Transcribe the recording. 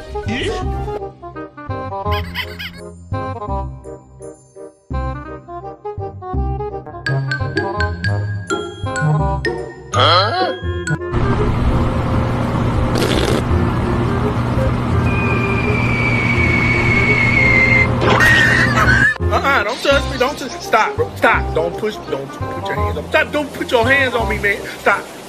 Don't touch me. Don't touch. Stop, bro. Stop. Don't put your hands on me. Stop. Don't put your hands on me, man. Stop.